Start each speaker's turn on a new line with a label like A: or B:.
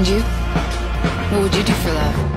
A: And you? What would you do for love?